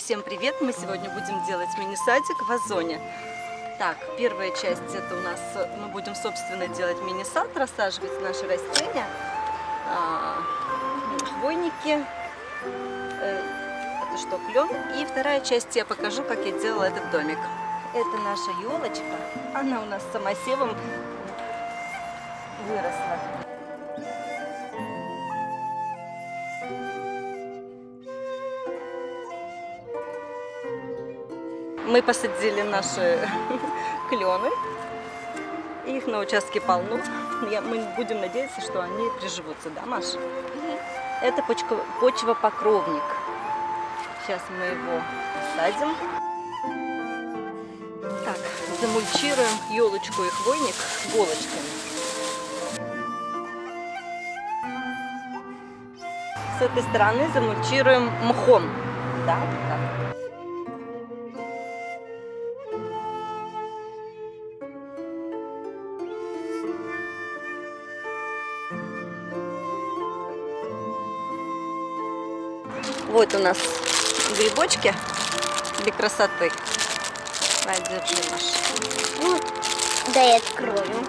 Всем привет! Мы сегодня будем делать мини-садик в вазоне. Так, первая часть это у нас, мы будем собственно делать мини-сад, рассаживать наши растения, хвойники, это что, клен. И вторая часть я покажу, как я делала этот домик. Это наша елочка, она у нас самосевом выросла. Мы посадили наши клены, их на участке полно. Мы будем надеяться, что они приживутся, да, Маша? Это почвопокровник. Сейчас мы его посадим. Так, замульчируем елочку и хвойник иголочками. С этой стороны замульчируем мхом. Да, так. Вот у нас грибочки для красоты. Держи, Маша. Ну, да, я открою.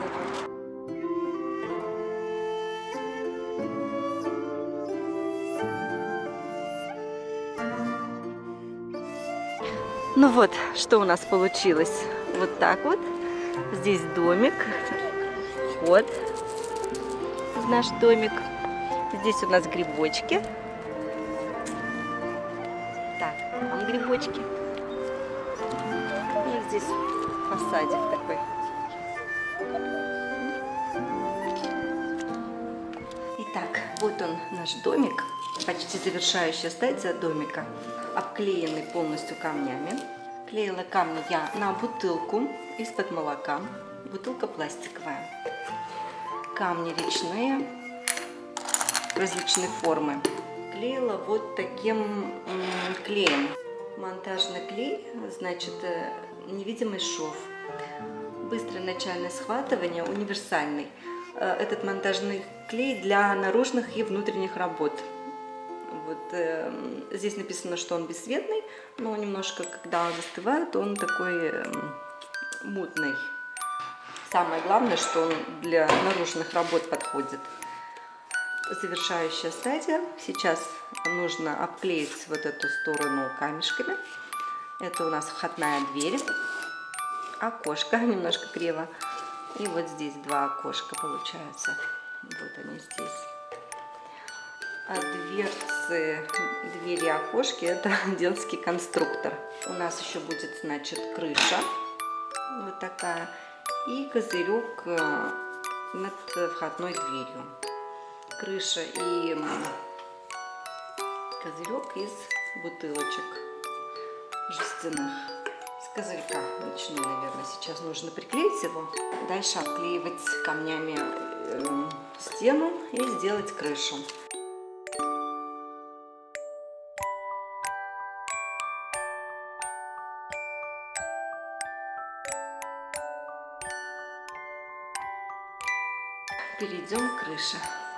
Ну вот, что у нас получилось. Вот так вот. Здесь домик. Вот наш домик. Здесь у нас грибочки. Так, там грибочки. И здесь фасадик такой. Итак, вот он наш домик. Почти завершающая стадия домика. Обклеенный полностью камнями. Клеила камни я на бутылку из-под молока. Бутылка пластиковая. Камни речные, различной формы. Клеила вот таким клеем. Монтажный клей, значит, невидимый шов. Быстрое начальное схватывание, универсальный. Этот монтажный клей для наружных и внутренних работ. Вот, здесь написано, что он бесцветный, но немножко, когда он застывает, он такой мутный. Самое главное, что он для наружных работ подходит. Завершающая стадия. Сейчас нужно обклеить вот эту сторону камешками. Это у нас входная дверь. Окошко немножко криво. И вот здесь два окошка получается. Вот они здесь. А дверцы, двери и окошки — это детский конструктор. У нас еще будет, значит, крыша. Вот такая. И козырек над входной дверью. Крыша и козырек из бутылочек жестяных. С козырька начну, наверное. Сейчас нужно приклеить его. Дальше обклеивать камнями стену и сделать крышу. Перейдем к крыше.